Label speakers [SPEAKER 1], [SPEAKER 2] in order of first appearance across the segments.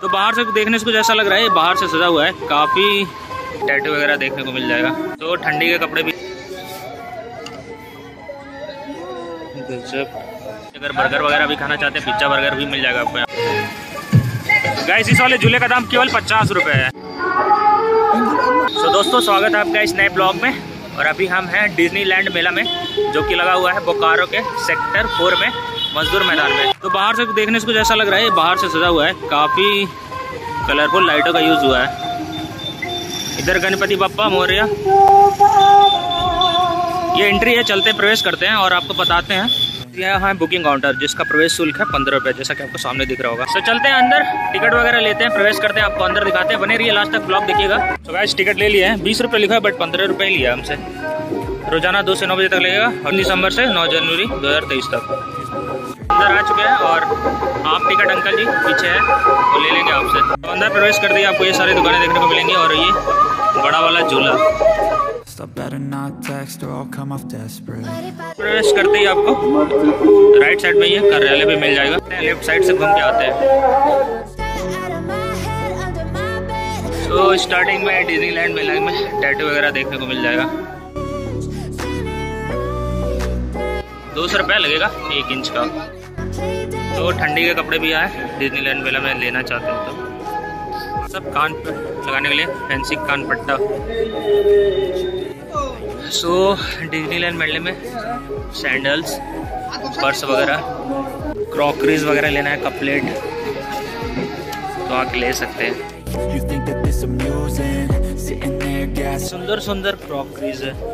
[SPEAKER 1] तो बाहर से देखने से कुछ ऐसा लग रहा है, बाहर से सजा हुआ है, काफ़ी टैटू वगैरह देखने को मिल जाएगा। तो ठंडी के कपड़े भी, अगर बर्गर वगैरह भी खाना चाहते हैं, पिज्जा बर्गर भी मिल जाएगा आपको यहाँ। गाइस इस वाले झूले का दाम केवल 50 रुपये है। तो दोस्तों स्वागत है आपका इस नए ब्लॉग में। और अभी हम हैं डिज्नीलैंड मेला में, जो कि लगा हुआ है बोकारो के सेक्टर 4 में, मजदूर मैदान में। तो बाहर से देखने से कुछ ऐसा लग रहा है, बाहर से सजा हुआ है, काफ़ी कलरफुल लाइटों का यूज़ हुआ है। इधर गणपति बप्पा मोरया, ये एंट्री है, चलते प्रवेश करते हैं और आपको बताते हैं। यहाँ है बुकिंग काउंटर, जिसका प्रवेश शुल्क है 15 रुपये, जैसा कि आपको सामने दिख रहा होगा। तो चलते हैं अंदर, टिकट वगैरह लेते हैं, प्रवेश करते हैं, आपको अंदर दिखाते हैं। बने रहिए लास्ट तक, ब्लॉग देखिएगा। तो गाइस टिकट ले लिए हैं, 20 रुपये लिखा है, बट 15 रुपये लिया हमसे। रोजाना 2 से 9 बजे तक लगेगा, 9 दिसंबर से 9 जनवरी 2023 तक। अंदर आ चुके हैं और आप टिकट अंकल जी पीछे है, वो ले लेंगे आपसे। तो अंदर प्रवेश कर दिए, आपको ये सारी दुकानें देखने को मिलेंगी और ये बड़ा वाला झूला। प्रवेश करते ही आपको राइट साइड में ये कार्यालय भी मिल जाएगा, लेफ्ट साइड से घूम के आते हैं। तो स्टार्टिंग में डिज्नीलैंड मेला में टैटू वगैरह देखने को मिल जाएगा। 200 रुपया लगेगा 1 इंच का। तो ठंडी के कपड़े भी आए, डिज्नीलैंड मेला में लेना चाहते हो तो सब कान पे लगाने के लिए फैंसी कान पट्टा। सो डिज्नीलैंड मेले में सैंडल्स, पर्स वगैरह, क्रॉकरीज वगैरह लेना है, कप प्लेट, तो आके ले सकते हैं। सुंदर सुंदर क्रॉकरीज है।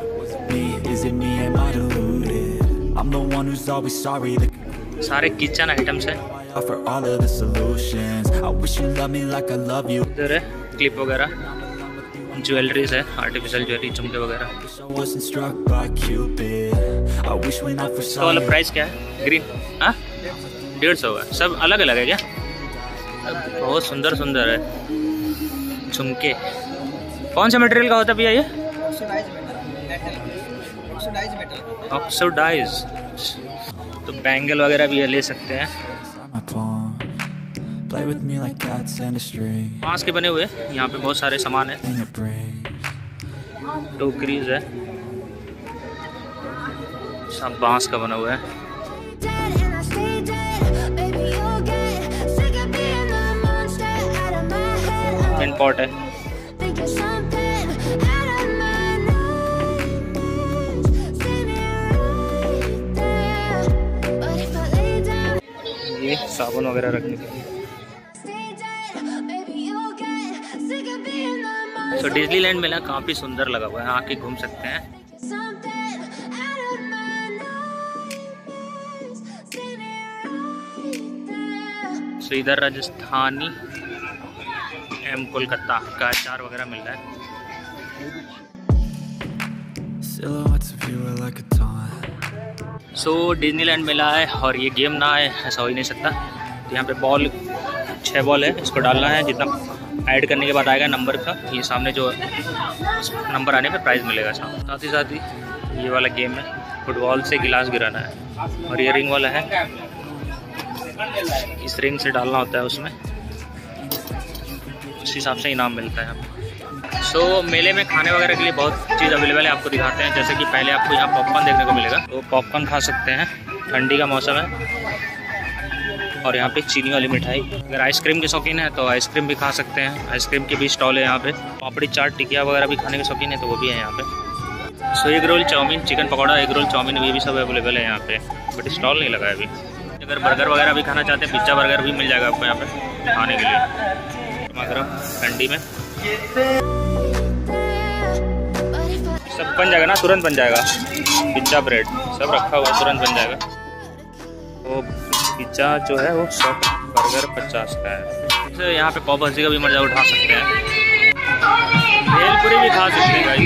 [SPEAKER 1] सारे किचन आइटम्स है। इधर है क्लिप वगैरह, ज्वेलरीज है, आर्टिफिशियल ज्वेलरी, झुमके वगैरह। इसका वाला प्राइस क्या है? ग्रीन 150 है। सब अलग अलग है क्या? बहुत सुंदर सुंदर है झुमके। कौन सा मटेरियल का होता है भैया ये? ऑक्सीडाइज। तो बैंगल वगैरह भी ले सकते हैं, बांस के बने हुए। यहाँ पे बहुत सारे सामान है, टोकरीज है, सब बांस का बना हुआ है। पेन पॉट है। ये साबुन वगैरह रखने के लिए। तो डिज्नीलैंड मेला काफी सुंदर लगा हुआ है, आके घूम सकते हैं। तो इधर राजस्थानी एम कोलकाता का अचार वगैरह मिल रहा है। सो डिज्नीलैंड मेला है और ये गेम ना है ऐसा हो ही नहीं सकता। तो यहाँ पे बॉल 6 बॉल है, इसको डालना है, जितना ऐड करने के बाद आएगा नंबर का, ये सामने जो नंबर आने पे प्राइज़ मिलेगा। साथ ही ये वाला गेम है, फुटबॉल से गिलास गिराना है। और ये रिंग वाला है, इस रिंग से डालना होता है उसमें, उस हिसाब से इनाम मिलता है हमें। सो मेले में खाने वगैरह के लिए बहुत चीज़ अवेलेबल है, आपको दिखाते हैं। जैसे कि पहले आपको यहाँ पॉपकॉर्न देखने को मिलेगा, तो पॉपकॉर्न खा सकते हैं, ठंडी का मौसम है। और यहाँ पे चीनी वाली मिठाई। अगर आइसक्रीम के शौकीन है तो आइसक्रीम भी खा सकते हैं, आइसक्रीम के भी स्टॉल है यहाँ पे। पापड़ी चाट, टिकिया वगैरह भी खाने के शौकीन है तो वो भी है यहाँ पे। So egg roll, chow mein, chicken pakora, egg roll, chow mein, ये भी सब अवेलेबल है यहाँ पे, बट स्टॉल नहीं लगा है अभी। अगर बर्गर वगैरह भी खाना चाहते हैं, पिज्जा बर्गर भी मिल जाएगा आपको यहाँ पे खाने के लिए। गर्म ठंडी में सब बन जाएगा ना, तुरंत बन जाएगा। पिज्जा ब्रेड सब रखा हुआ, तुरंत बन जाएगा। वो पिज्जा जो है वो 100 का, बर्गर 50 का है। तो यहाँ पे पाव भाजी का भी मजा उठा सकते हैं, भेलपुरी भी खा सकते हैं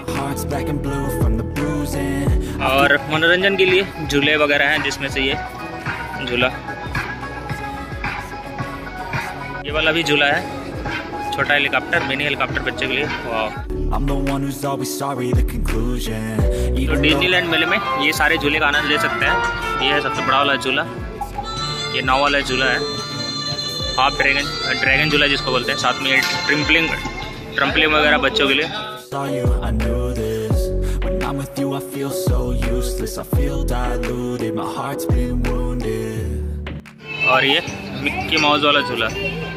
[SPEAKER 1] गाइस। और मनोरंजन के लिए झूले वगैरह हैं, जिसमें से ये झूला, ये वाला भी झूला है, छोटा हेलीकॉप्टर, मिनी हेलीकॉप्टर बच्चे के लिए। तो डिज्नीलैंड मेले में ये सारे झूले का आनंद ले सकते हैं। ये है सबसे बड़ा वाला झूला, ये नाव वाला झूला है, हाफ ड्रैगन झूला जिसको बोलते हैं, साथ में ये ट्रम्पलिंग वगैरह बच्चों के लिए। और ये मिक्की माउस वाला झूला।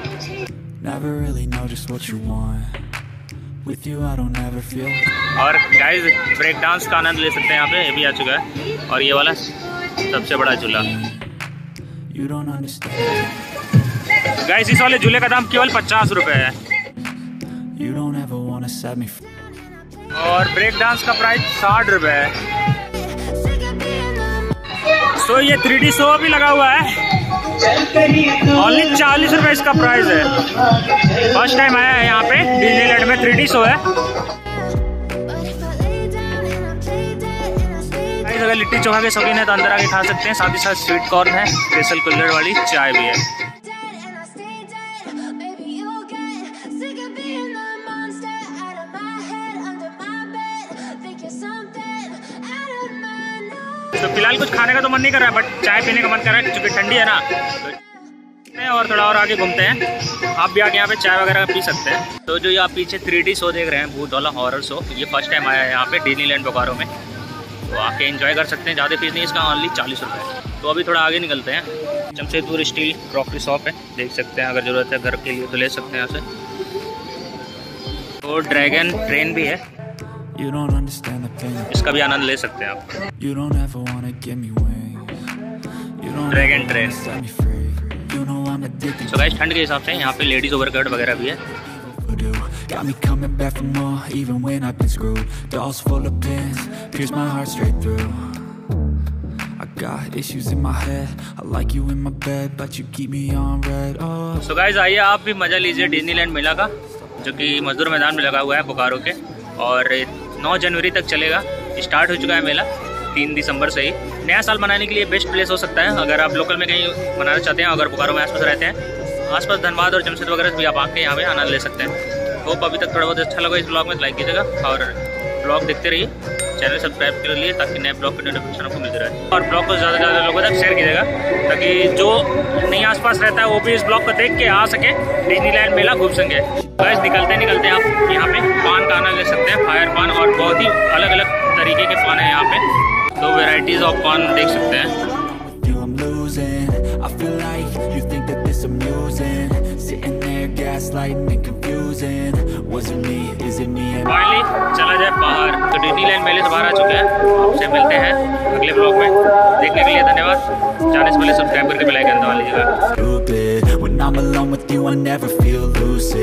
[SPEAKER 1] और गाइस ब्रेक डांस का आनंद ले सकते हैं यहाँ पे, ये भी आ चुका है। और ये वाला सबसे बड़ा झूला। गाइस इस वाले झूले का दाम केवल 50 रुपए है। और ब्रेक डांस का प्राइस 60 रुपए है। सो ये 3D शो भी लगा हुआ है, ओनली 40 रुपए इसका प्राइस है। फर्स्ट टाइम आया है यहाँ पे डिज्नीलैंड में 3D शो है। अगर लिट्टी चोखा के शौकीन है तो अंदर आके खा सकते हैं। साथ ही साथ स्वीट कॉर्न है, स्पेशल कुल्हड़ वाली चाय भी है। तो फिलहाल कुछ खाने का तो मन नहीं कर रहा है, बट चाय पीने का मन कर रहा है क्योंकि ठंडी है ना। और थोड़ा और आगे घूमते हैं, आप भी आके यहाँ पे चाय वगैरह पी सकते हैं। तो जो ये आप पीछे 3D शो देख रहे हैं, भूत वाला हॉरर शो, ये फर्स्ट टाइम आया है यहाँ पे डिज्नीलैंड बोकारो में। तो आके एंजॉय कर सकते हैं, ज़्यादा फीस नहीं, इसका ओनली 40 रुपये। तो अभी थोड़ा आगे निकलते हैं। जमशेदपुर स्टील क्रॉकरी शॉप है, देख सकते हैं, अगर ज़रूरत है घर के लिए तो ले सकते हैं यहाँ से। तो ड्रैगन ट्रेन भी है, इसका भी आनंद ले सकते हैं आप। Dragon train. तो गाइस ठंड के हिसाब से यहाँ पे लेडीज ओवरकोट वगैरह भी है। Got me coming back for more, even when I've been screwed. Dolls full of pins, pierce my heart straight through. I got issues in my head, I like you in my bed, but you keep me on red. Oh. So guys आइए आप भी मजा लीजिए Disneyland मेला का, जो कि मजदूर मैदान में लगा हुआ है बोकारो के। और 9 जनवरी तक चलेगा, स्टार्ट हो चुका है मेला 3 दिसंबर से ही। नया साल मनाने के लिए बेस्ट प्लेस हो सकता है अगर आप लोकल में कहीं मनाना चाहते हैं। अगर बोकारो में आसपास रहते हैं, आसपास धनबाद और जमशेद वगैरह भी आप आके यहाँ पे आनंद ले सकते हैं। होप अभी तक थोड़ा बहुत अच्छा लगा इस ब्लॉग में, लाइक कीजिएगा और ब्लॉग देखते रहिए। चैनल सब्सक्राइब कर लिए ताकि नए ब्लॉग की नोटिफिकेशन आपको मिलती रहे। और ब्लॉग को ज़्यादा से ज़्यादा लोगों तक शेयर कीजिएगा ताकि जो नहीं आसपास रहता है वो भी इस ब्लॉग को देख के आ सके, डिज्नीलैंड मेला घूम सकें। बस निकलते आप यहाँ पे पान का आनंद ले सकते हैं, फायर पान, और बहुत ही अलग अलग तरीके के पान है यहाँ पे। 2 वेराइटीज ऑफ पान देख सकते हैं। फाइनली चला जाए बाहर। तो डिज्नीलैंड मेले से बाहर आ चुके हैं, आपसे मिलते हैं अगले ब्लॉग में। देखने के लिए धन्यवाद। जाने से पहले सब्सक्राइब करके बेल आइकन दबा लीजिएगा। When I'm alone with you, I never feel lucid.